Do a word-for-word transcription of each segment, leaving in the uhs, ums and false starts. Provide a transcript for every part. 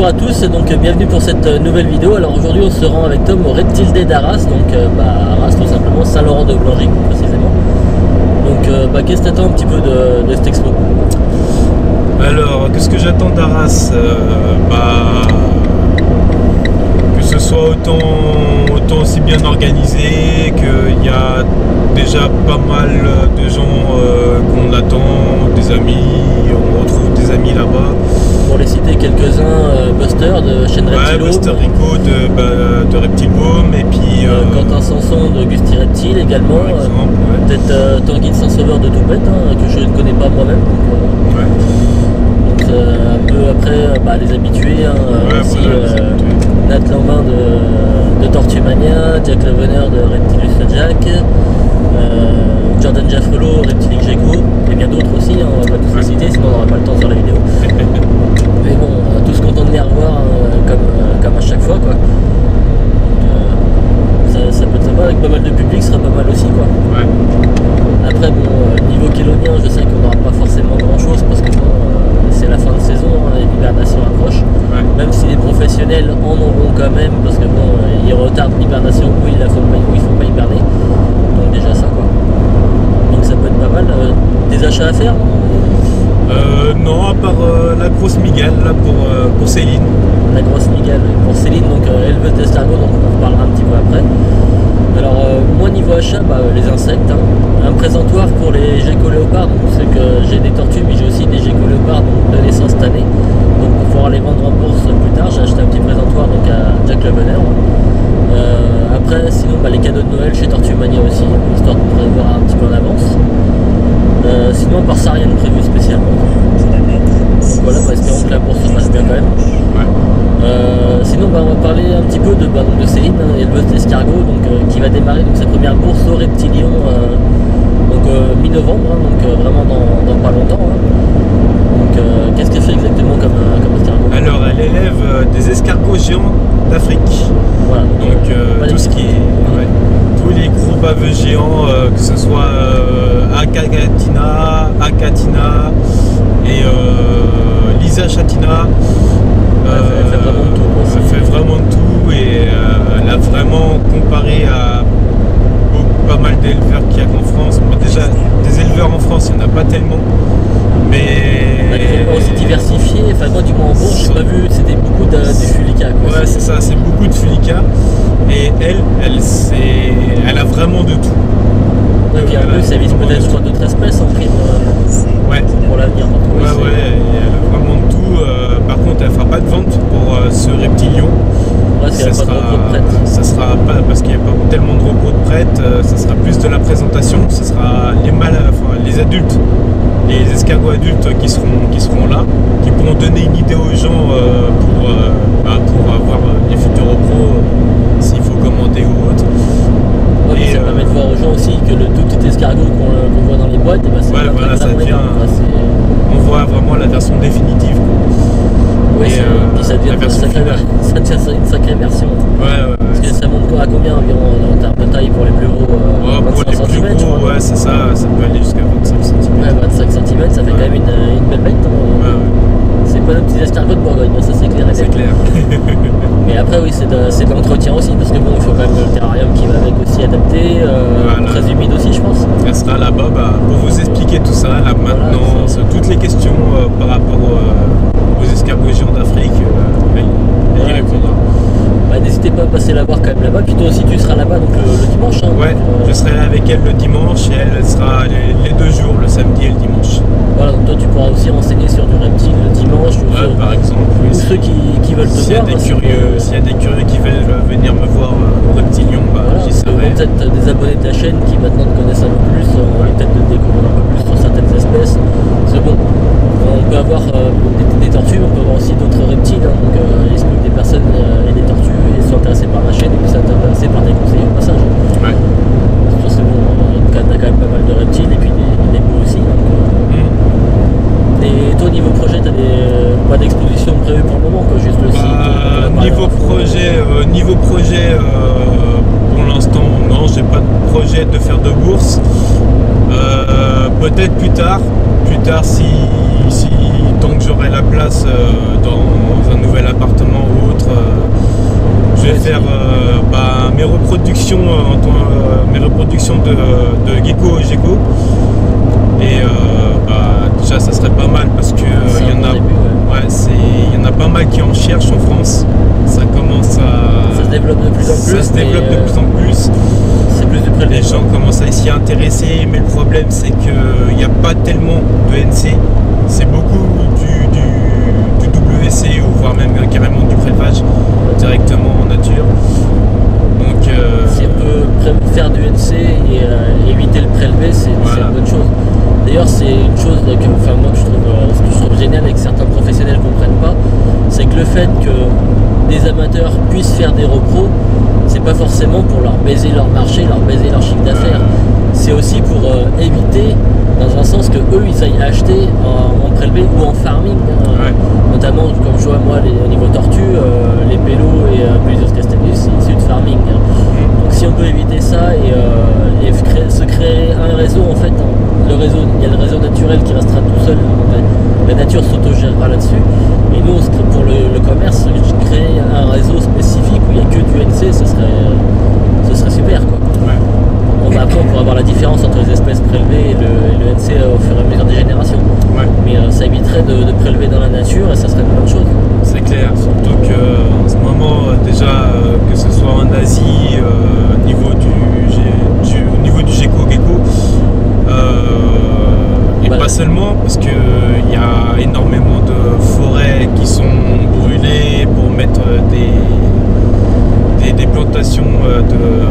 à tous, donc bienvenue pour cette nouvelle vidéo. Alors aujourd'hui on se rend avec Tom au Reptile Day d'Arras, donc euh, bah, Arras tout simplement, Saint-Laurent-de-Blangy précisément. Donc euh, bah, qu'est-ce que tu attends un petit peu de, de cette expo? Alors qu'est-ce que j'attends d'Arras? euh, bah, Que ce soit autant, autant aussi bien organisé, qu'il y a déjà pas mal de gens euh, qu'on attend, des amis, on retrouve des amis là-bas. Pour les citer quelques-uns, euh, Buster de chaîne Reptile Ouais, Buster Rico de, bah, de Reptile Home, et puis euh, euh, Quentin Sanson de Gusty Reptile également, par exemple, euh, ouais. peut-être euh, Tanguy de Saint-Sauveur de Toupette, hein, que je ne connais pas moi-même. Donc, euh, Ouais. donc euh, un peu après bah, les habitués, hein, Ouais, aussi voilà, les euh, habitués. Nat Lambin de, de Tortumania, Jack Levener de Reptilus Jack, euh, Jordan Jaffrelot, Reptilic Gecko, et bien d'autres aussi, hein, on va pas tous les citer, sinon on n'aura pas le temps sur la vidéo. Mais bon, on a tous content de les revoir euh, comme, euh, comme à chaque fois, quoi. Donc, euh, ça, ça peut être sympa, avec pas mal de public, ce sera pas mal aussi, quoi. Ouais. Après, bon, euh, niveau kélonien, je sais qu'on n'aura pas forcément grand chose parce que bon, euh, c'est la fin de saison, hein, et l'hibernation approche. Ouais. Même si les professionnels en auront quand même, parce que bon, euh, ils retardent l'hibernation ou ils la font pas, ou ils font pas hiberner. Donc déjà ça, quoi. Donc ça peut être pas mal. Euh, des achats à faire? Euh, non, à part euh, la grosse migale là pour, euh, pour Céline. La grosse migale pour Céline, donc euh, éleveuse d'escargots, donc on en reparlera un petit peu après. Alors euh, moi niveau achat, bah, les insectes, hein. Un présentoir pour les geckos léopards, donc c'est que j'ai des tortues mais j'ai aussi des geckos léopards donc, de naissance cette année. Donc pour pouvoir les vendre en bourse plus tard, j'ai acheté un petit présentoir donc à Jack Levener. Euh, après sinon bah, les cadeaux de Noël chez Tortumania aussi, histoire de prévoir un petit peu en avance. Euh, sinon par ça rien de prévu spécialement. Donc voilà, bah, espérons que la bourse se passe bien quand même. Ouais. Euh, sinon bah, on va parler un petit peu de, bah, donc de Céline, hein, éleveuse d'escargots, donc euh, qui va démarrer donc, sa première bourse au Reptilion euh, donc euh, mi-novembre, hein, donc euh, vraiment dans, dans pas longtemps. Hein. Donc euh, qu'est-ce qu'elle fait exactement comme, euh, comme escargot? Alors elle élève euh, des escargots géants d'Afrique. Voilà, Donc euh, pas tout des ce qui est ouais, tous les gros baveux géants, euh, que ce soit euh, Acatina, Acatina et euh, Lisa Chatina. Elle fait- elle fait vraiment de tout, quoi. Elle C'est- fait vraiment de tout et euh, elle a vraiment comparé à beaucoup- pas mal d'éleveurs qu'il y a qu'en France. Bon, déjà des éleveurs en France il n'y en a pas tellement, mais Bah, les éleveurs aussi diversifiés, enfin moi du moins en bourse j'ai pas vu, c'était beaucoup de, de fulica, quoi. Ouais, c'est ça, c'est beaucoup de fulica. Et elle, elle, c'est, elle a vraiment de tout. Et puis en Elle a plus ça vise vraiment peut-être de je crois, tout. d'autres espèces en prime euh, Ouais, pour l'avenir. Donc, oui, ouais, c'est- ouais, et elle a vraiment de tout. Euh, par contre, elle fera pas de vente pour euh, ce reptilion. Ouais, parce qu'il y a Ça pas de sera, repos de prête. ça sera pas parce qu'il n'y a pas tellement de repos de prête. euh, ça sera plus de la présentation. Ce sera les mâles, enfin les adultes, les escargots adultes qui seront, qui seront là, qui pourront donner une idée aux gens euh, pour, euh, bah, pour avoir euh, les futurs repos, euh, s'il faut commander ou autre. Ouais, mais Et, ça euh, permet de voir aux gens aussi que le tout petit escargot qu'on euh, qu'on voit dans les boîtes, et ben, c'est Ouais, pas voilà, très ça vraiment devient- énorme, quoi. C'est- On voit vraiment la version définitive. Ouais, Et, c'est- euh, puis ça devient la une version sacrée, finale. ça devient une sacrée version. Ouais, ouais, Parce ouais. que ça monte quoi, à combien environ en termes de taille pour les plus gros euh, Ouais, pour les vingt-cinq plus centimètres, je gros, crois. ouais, c'est ça, ça peut aller jusqu'à vingt-cinq Ouais, centimètres. vingt-cinq centimètres, ça fait Ouais. quand même une, une belle bête. hein. Ouais, ouais, C'est pas nos petits escargots de Bourgogne, ça c'est clair. et c'est net. clair. Mais après, oui, c'est de, c'est de l'entretien aussi, parce que bon, il faut quand même le terrarium qui va avec aussi adapté, euh, Voilà. très humide aussi, je pense. Elle sera là-bas bah, pour vous expliquer tout ça, la maintenance, toutes les questions euh, par rapport euh, aux escargots géants d'Afrique, euh, elle, elle y Voilà. répondra. Bah, n'hésitez pas à passer la voir quand même là-bas. Puis toi aussi, tu seras là-bas donc le, le dimanche. Hein, Ouais, donc, euh, je serai là avec elle le dimanche et elle, elle sera les, les deux jours, le samedi et le dimanche. Voilà, donc toi, tu pourras aussi renseigner sur du reptile le dimanche. Ou, Ouais, sur- par exemple, oui, ou si- ceux qui, qui veulent te S'il y a voir. des hein, curieux, c'est- s'il y a des curieux qui veulent euh, venir me voir euh, au Reptilion, bah, Voilà, j'y parce que serai. bon, peut-être euh, des abonnés de ta chaîne qui maintenant te connaissent un peu plus, ont envie peut-être de te découvrir un peu plus sur certaines espèces. Parce que bon, on peut avoir euh, des, des tortues, mais on peut avoir aussi d'autres reptiles. Hein, donc euh, il se peut que des personnes euh, aient des tortues et soient intéressées par ma chaîne et puis soient intéressées par des conseils au passage. Ouais. Parce que bon, euh, t'as quand même pas mal de reptiles et puis des, des beaux aussi. Donc, euh, Mm. et toi, au niveau projet, t'as des, pas d'exposition prévue pour le moment, quoi, juste le site. Bah, euh, par niveau niveau projet, euh, niveau projet euh, pour l'instant, non, j'ai pas de projet de faire de bourse. Euh, peut-être plus tard, plus tard si, si tant que j'aurai la place euh, dans un nouvel appartement ou autre, euh, je vais faire euh, bah, mes reproductions, euh, en tant- euh, mes reproductions de, de gecko gecko. Et euh, bah, déjà ça serait pas mal parce que C'est il y un en bon a, début, ouais. ouais, c'est, il y en a pas mal qui en cherchent en France. Ça commence à, Ça se développe de plus en ça plus, se développe mais, de plus en plus. c'est plus du prélevé. Les gens commencent à s'y intéresser, mais le problème c'est qu'il n'y a pas tellement de N C. C'est beaucoup du, du, du W C ou voire même carrément du prélevage directement en nature. Donc euh, Si on peut pré- faire du N C et euh, éviter le prélevé, c'est c'est Voilà. une bonne chose. D'ailleurs, c'est une chose que, enfin, moi, que je trouve, euh, ce que je trouve génial et que certains professionnels ne comprennent pas, c'est que le fait que des amateurs puissent faire des repros, c'est pas forcément pour leur baiser leur marché, leur baiser leur chiffre d'affaires. C'est aussi pour euh, éviter, dans un sens, que eux ils aillent acheter en, en prélevé ou en farming. hein. Ouais. Notamment, comme je vois moi, les, au niveau tortue, euh, les pélos et euh, Pelios castellus, c'est issu de farming. hein. Donc si on peut éviter ça et, euh, et créer- se créer un réseau, en fait, hein, le réseau, il y a le réseau naturel qui restera tout seul, la, la nature s'autogérera là-dessus. Et nous, on se crée- pour le, le commerce, créer un réseau spécifique où il n'y a que du N C, ce serait, ce serait super, quoi. ouais. On va après, on pourra avoir la différence entre les espèces prélevées et le, et le N C au fur et à mesure des générations. Ouais. Mais euh, ça éviterait de, de prélever dans la nature et ça serait une bonne chose. C'est clair, surtout qu'en ce moment, euh, déjà, euh, que ce soit en Asie, euh, au niveau du, gé- du- au niveau du gecko gecko, euh, et Ouais. pas seulement, parce qu'il y a énormément de forêts qui sont brûlées pour mettre des, des, des plantations euh, de,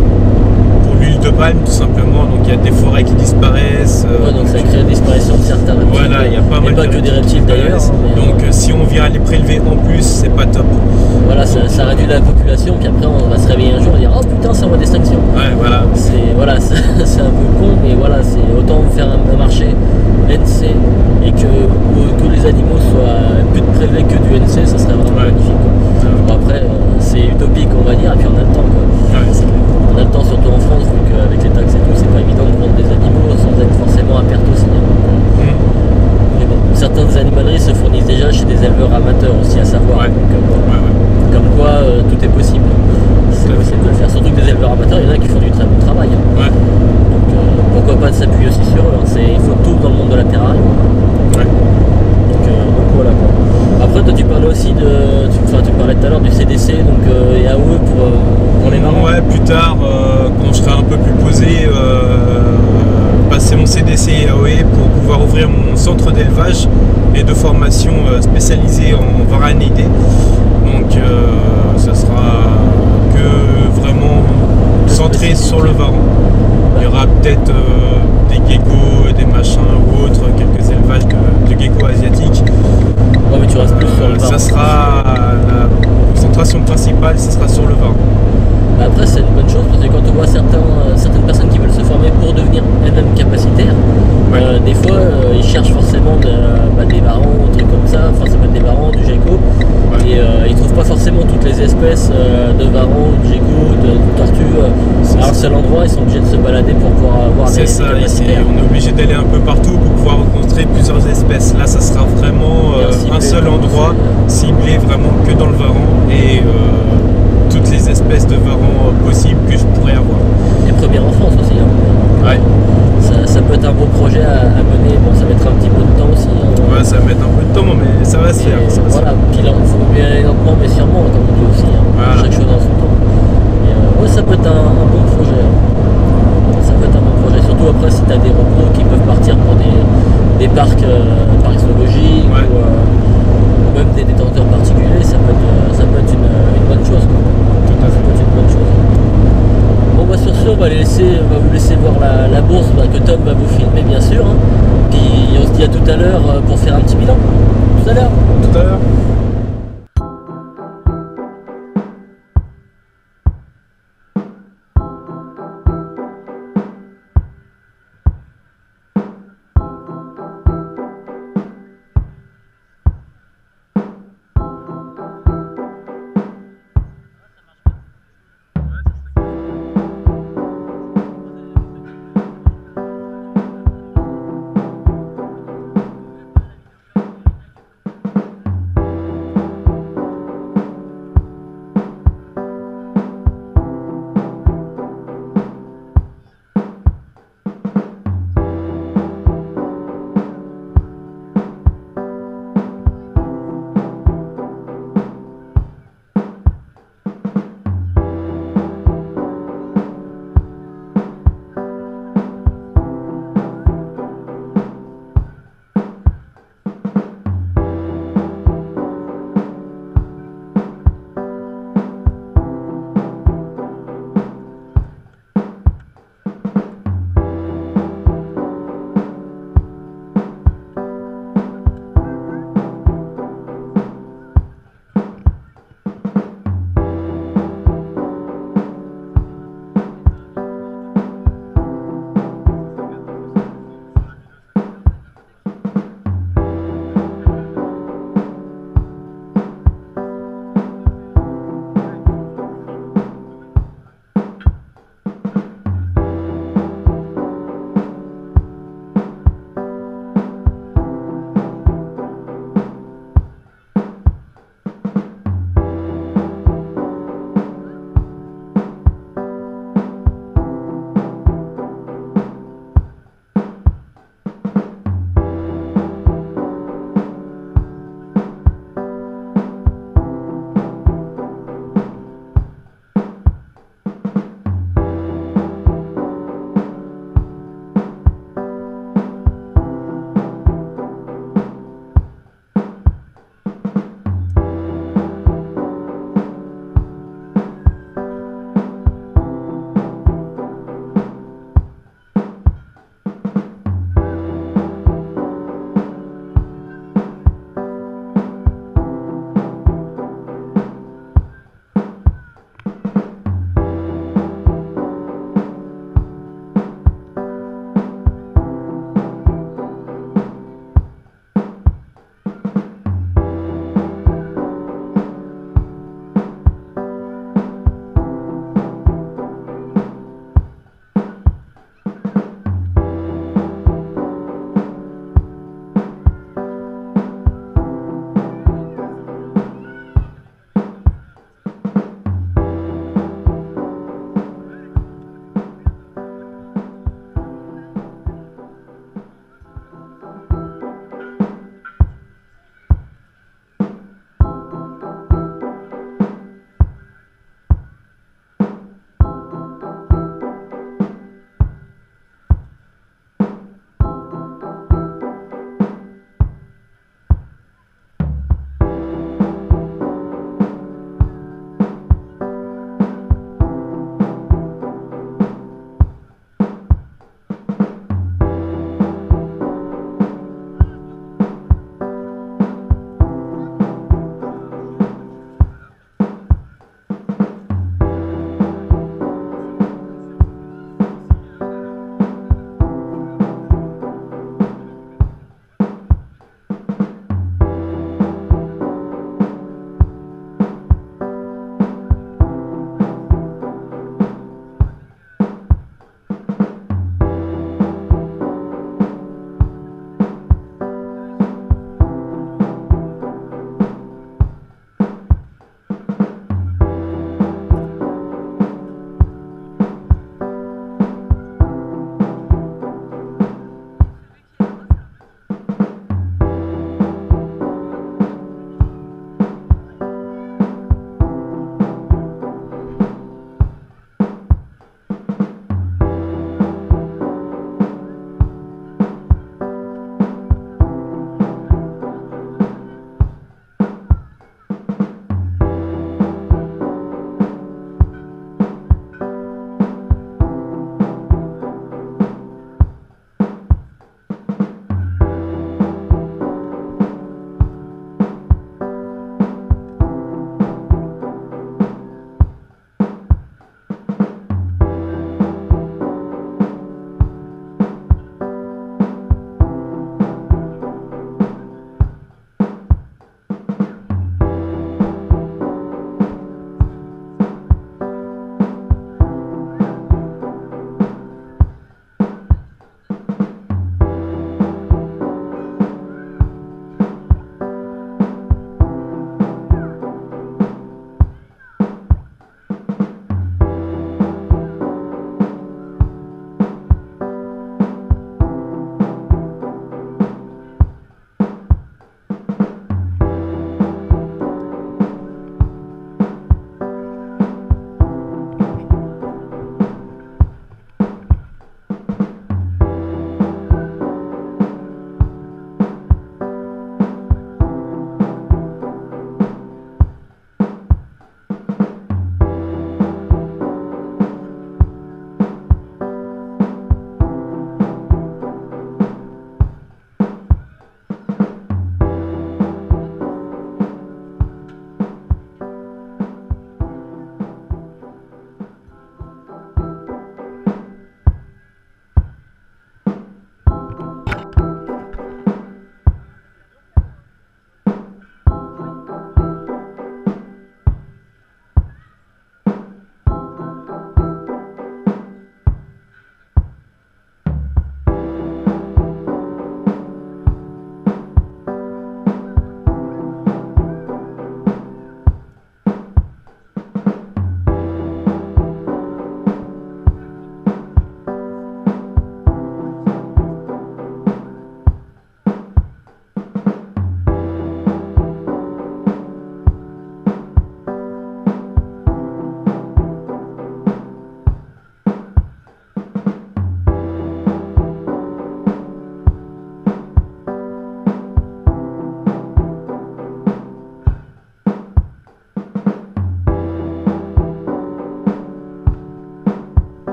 pour l'huile de palme, tout simplement. Donc il y a des forêts qui disparaissent. euh, Ouais, donc ça crée la disparition de certains reptiles. Voilà, il y a pas mal Et pas de que des reptiles d'ailleurs. mais, Donc euh, si on vient les prélever en plus, c'est pas top. Voilà, ça, ça réduit la population, puis après on va se réveiller un jour et dire oh putain, c'est en voie d'extinction. Ouais, voilà. C'est voilà, c'est c'est un peu con, mais voilà, c'est autant faire un, un marché N C et que, ou- que les animaux soient plus de prélevés que du N C, ça serait vraiment Ouais. magnifique. quoi. Bon, après, euh, c'est utopique, on va dire, et puis on a le temps. Quoi. Ouais, c'est clair. On a le temps, surtout en France, vu qu'avec les taxes et tout, c'est pas évident de vendre des animaux sans être forcément à perte aussi. hein. Mhm. Mais bon, certaines animaleries se fournissent déjà chez des éleveurs amateurs aussi, à savoir. Ouais. Donc, euh, bon, Ouais, ouais. comme quoi, euh, tout est possible. C'est Tout à possible de le faire. Surtout que des éleveurs amateurs, il y en a qui font du très bon travail. hein. Ouais. Donc euh, pourquoi pas de s'appuyer aussi sur eux. hein. C'est- Il faut tout dans le monde de la terrarie. Ouais. Donc, euh, donc voilà quoi. Après, toi, tu parlais aussi de. Tu, enfin, tu parlais tout à l'heure du C D C donc, euh, et A O E pour, euh, pour les marins. Ouais, plus tard, euh, quand je serai un peu plus posé, euh, passer mon C D C et A O E pour pouvoir ouvrir mon centre d'élevage et de formation euh, spécialisé en varanidés. Donc, euh, ça sera que vraiment centré sur le varan. Il y aura peut-être euh, des geckos, des machins ou autres, quelques élevages de, de geckos asiatiques. Ouais, mais tu restes plus sur le Euh, varan. ça sera la concentration principale, ce sera sur le varan. Bah, après, c'est une bonne chose parce que quand on voit certains, euh, certaines personnes qui veulent se former pour devenir elles-mêmes capacitaires, Ouais. euh, des fois euh, ils cherchent forcément de, bah, des varans, des trucs comme ça, enfin ça peut être des varans, du gecko, Ouais. et euh, ils trouvent pas forcément toutes les espèces euh, de varans, de gecko, de, de tortues euh, C'est à un ça. seul endroit. Ils sont obligés de se balader pour pouvoir avoir C'est des, ça, des et c'est- capacitaires. on est obligé d'aller un peu partout pour pouvoir rencontrer plusieurs espèces. Là, ça sera vraiment euh, Bien ciblé, un seul quoi. endroit, ciblé vraiment que dans le varan et euh, toutes les espèces de varans euh, possibles que je pourrais avoir. Les premières enfances aussi. hein. Ouais, Ça, ça peut être un beau projet à, à mener. Bon, ça mettra un petit peu de temps aussi. hein. ouais, ça va mettre un peu de temps, mais ça va se Et faire. Ça va se voilà, puis là, il faut bien aller lentement mais sûrement, comme on dit aussi. hein. Voilà. Chaque chose en son temps. Et, euh, ouais, ça peut être un, un bon projet. hein. Ça peut être un bon projet. Surtout après, si tu as des repros qui peuvent partir pour des, des parcs, euh, parcs zoologiques Ouais. ou, euh, ou même des détenteurs particuliers, ça peut être, euh, ça peut être une, une bonne chose. quoi. Tout à Ça peut être une bonne chose. Bon, bah, sur ce, on va, les laisser, on va vous laisser voir la, la bourse bah, que Tom va vous filmer, bien sûr. hein. Puis on se dit à tout à l'heure euh, pour faire un petit bilan. Tout à l'heure. Tout à l'heure.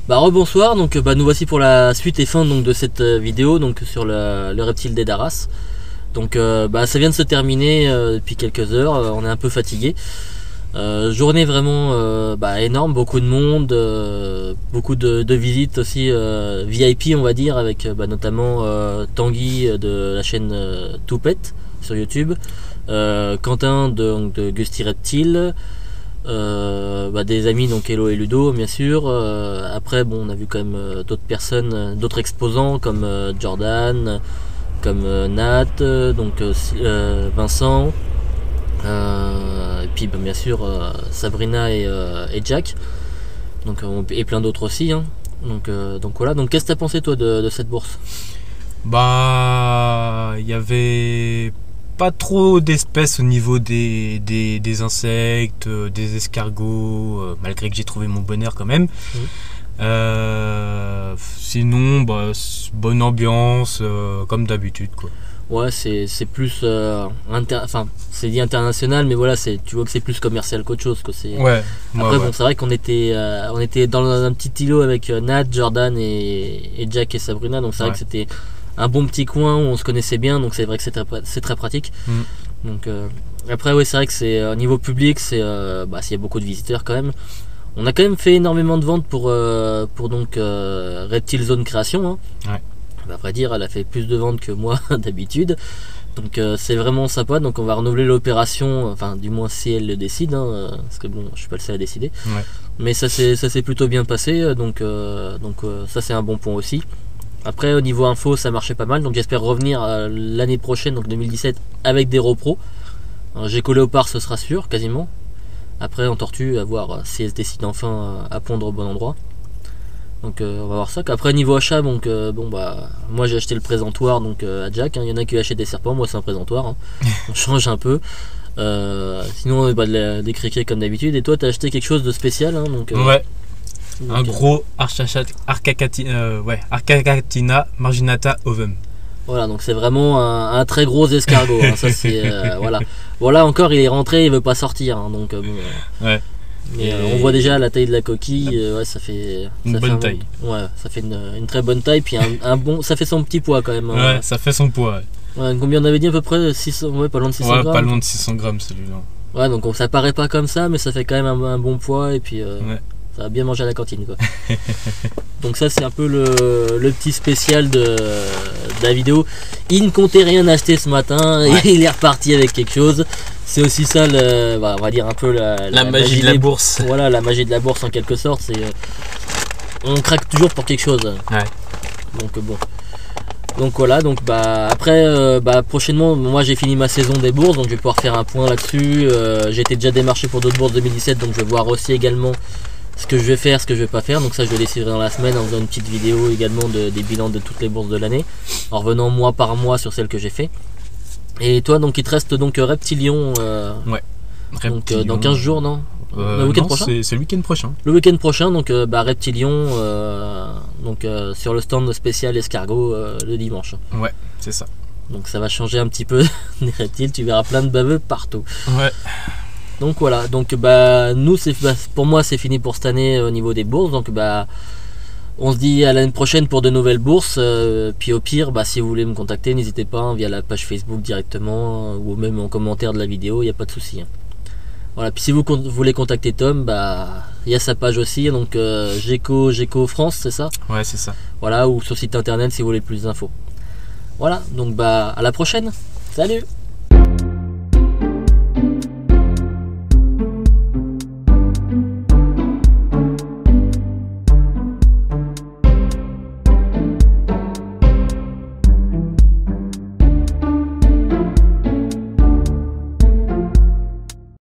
Bah rebonsoir, donc bah, nous voici pour la suite et fin donc, de cette euh, vidéo donc, sur le, le reptile des Daras. Donc euh, bah, ça vient de se terminer euh, depuis quelques heures, euh, on est un peu fatigué. Euh, journée vraiment euh, bah, énorme, beaucoup de monde, euh, beaucoup de, de visites aussi euh, V I P on va dire, avec bah, notamment euh, Tanguy de la chaîne euh, Toupette sur YouTube, euh, Quentin de, de Gusty Reptile. Euh, bah, des amis donc Hello et Ludo bien sûr, euh, après bon on a vu quand même euh, d'autres personnes, euh, d'autres exposants comme euh, Jordan, comme euh, Nat, euh, donc euh, Vincent, euh, et puis bah, bien sûr euh, Sabrina et, euh, et Jack, donc euh, et plein d'autres aussi hein. donc, euh, donc voilà, donc qu'est-ce que t'as pensé toi de, de cette bourse? Bah il y avait pas trop d'espèces au niveau des, des, des insectes, des escargots, euh, malgré que j'ai trouvé mon bonheur quand même. Mmh. Euh, sinon, bah, bonne ambiance, euh, comme d'habitude, quoi. Ouais, c'est plus. Euh, inter... Enfin, c'est dit international, mais voilà, tu vois que c'est plus commercial qu'autre chose. Quoi. Ouais. Après, ouais, bon, ouais. c'est vrai qu'on était, euh, on était dans un petit îlot avec euh, Nat, Jordan et, et Jack et Sabrina, donc c'est ouais. vrai que c'était un bon petit coin où on se connaissait bien, donc c'est vrai que c'est très, très pratique. Mm. Donc euh, après oui c'est vrai que c'est au niveau public, c'est euh, bah, s'il y a beaucoup de visiteurs quand même. On a quand même fait énormément de ventes pour euh, pour donc euh, Reptile Zone Création. Hein. Ouais. À vrai dire, elle a fait plus de ventes que moi d'habitude. Donc euh, c'est vraiment sympa. Donc on va renouveler l'opération, enfin du moins si elle le décide, hein, parce que bon, je suis pas le seul à décider. Ouais. Mais ça s'est ça s'est plutôt bien passé, donc euh, donc euh, ça c'est un bon point aussi. Après au niveau info ça marchait pas mal, donc j'espère revenir euh, l'année prochaine, donc deux mille dix-sept, avec des repros. Gecko Léopard ce sera sûr, quasiment. Après en tortue, à voir si elle se décide enfin à pondre au bon endroit. Donc euh, on va voir ça. Après niveau achat, donc euh, bon bah moi j'ai acheté le présentoir donc euh, à Jack. Il hein. y en a qui achètent des serpents, moi c'est un présentoir. Hein. On change un peu. Euh, sinon bah, de des criquets comme d'habitude. Et toi t'as acheté quelque chose de spécial hein, donc, euh, ouais. Donc, un gros Arcacatina, euh, ouais, Arcacatina marginata ovum. Voilà, donc c'est vraiment un, un très gros escargot. Hein, ça c'est euh, voilà. Voilà encore il est rentré, il veut pas sortir. Hein, donc euh, bon. Euh, ouais. Mais euh, on voit déjà la taille de la coquille. Euh, ouais, ça fait une ça bonne fait un, taille. Ouais, ça fait une, une très bonne taille puis un, un bon. Ça fait son petit poids quand même. Hein. Ouais, ça fait son poids. Ouais. Ouais, combien on avait dit à peu près six cents, ouais, pas loin de six cents ouais, grammes. Pas loin de six cents grammes celui-là. Ouais, donc ça paraît pas comme ça, mais ça fait quand même un, un bon poids et puis. Euh, ouais. Ça va bien manger à la cantine quoi. Donc ça c'est un peu le, le petit spécial de, de la vidéo. Il ne comptait rien acheter ce matin, ouais. Et il est reparti avec quelque chose. C'est aussi ça, le, bah, on va dire un peu la, la, la magie, magie de la bourse. Voilà, la magie de la bourse en quelque sorte. C'est euh, on craque toujours pour quelque chose. Ouais. Donc bon. Donc voilà, donc bah après euh, bah prochainement moi j'ai fini ma saison des bourses, donc je vais pouvoir faire un point là-dessus. Euh, j'ai été déjà démarché pour d'autres bourses deux mille dix-sept, donc je vais voir aussi également ce que je vais faire, ce que je vais pas faire. Donc ça je le déciderai dans la semaine en faisant une petite vidéo également de, des bilans de toutes les bourses de l'année, en revenant mois par mois sur celles que j'ai fait. Et toi donc il te reste donc Reptilion euh, ouais. Reptilion. Donc euh, dans quinze jours non euh, Le week-end prochain. C'est le week-end prochain. Le week-end prochain donc euh, bah, Reptilion euh, donc euh, sur le stand spécial escargot euh, le dimanche. Ouais c'est ça. Donc ça va changer un petit peu des reptiles, tu verras plein de baveux partout. Ouais. Donc voilà, donc bah nous c'est bah, pour moi c'est fini pour cette année au niveau des bourses, donc bah on se dit à l'année prochaine pour de nouvelles bourses, euh, puis au pire bah si vous voulez me contacter n'hésitez pas hein, via la page Facebook directement ou même en commentaire de la vidéo, il n'y a pas de souci. Hein. Voilà, puis si vous con voulez contacter Tom, bah il y a sa page aussi, donc euh, Gecko, Gecko France, c'est ça? Ouais c'est ça. Voilà, ou sur site internet si vous voulez plus d'infos. Voilà, donc bah à la prochaine, salut.